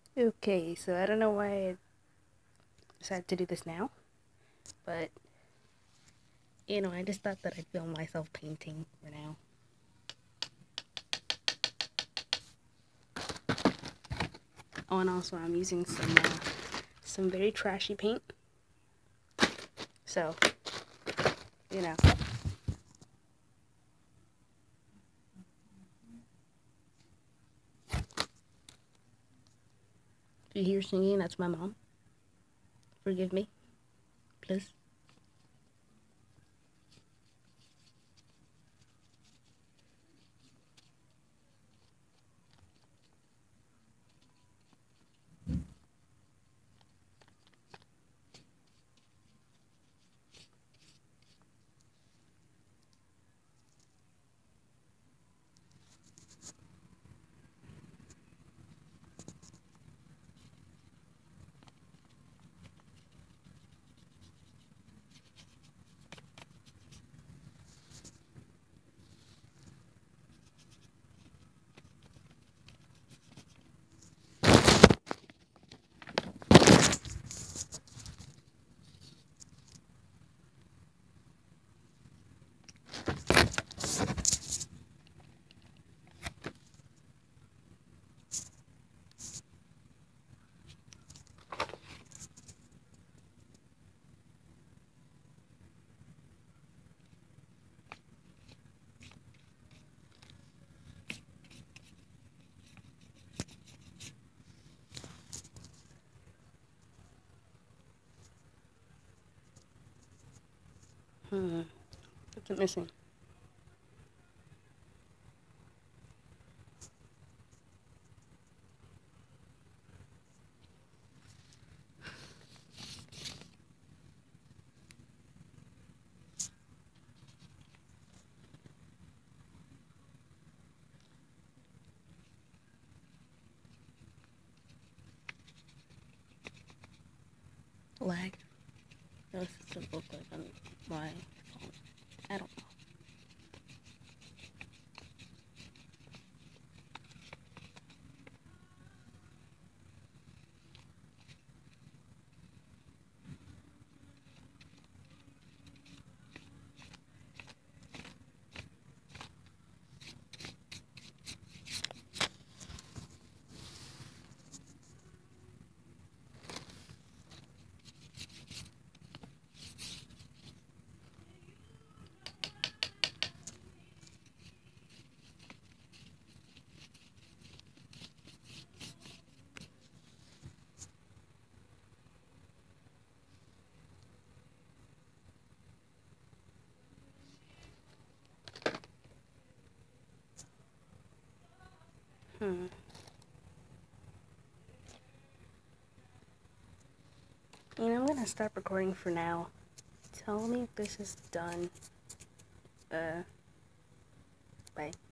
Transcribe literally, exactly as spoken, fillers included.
Okay, so I don't know why I decided to do this now, but you know, I just thought that I'd film myself painting for now. Oh, and also I'm using some uh, some very trashy paint, so you know. If you hear singing, that's my mom. Forgive me, please. Hmm, what's it missing? Lag. No, this doesn't look like on my phone. I don't know. Hmm. You know, I'm gonna stop recording for now. Tell me if this is done. Uh, bye.